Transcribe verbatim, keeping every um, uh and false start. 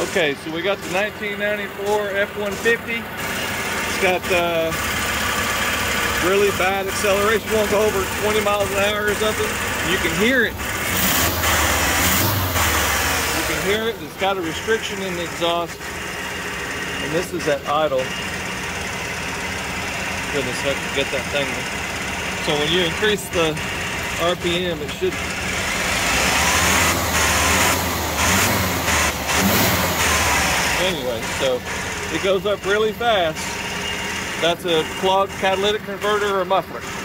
Okay, so we got the nineteen ninety-four F one fifty. It's got uh, really bad acceleration, won't go over twenty miles an hour or something. You can hear it. You can hear it. It's got a restriction in the exhaust. And this is at idle. Goodness, I can get that thing. So when you increase the R P M, it should. Anyway, so it goes up really fast. That's a clogged catalytic converter or muffler.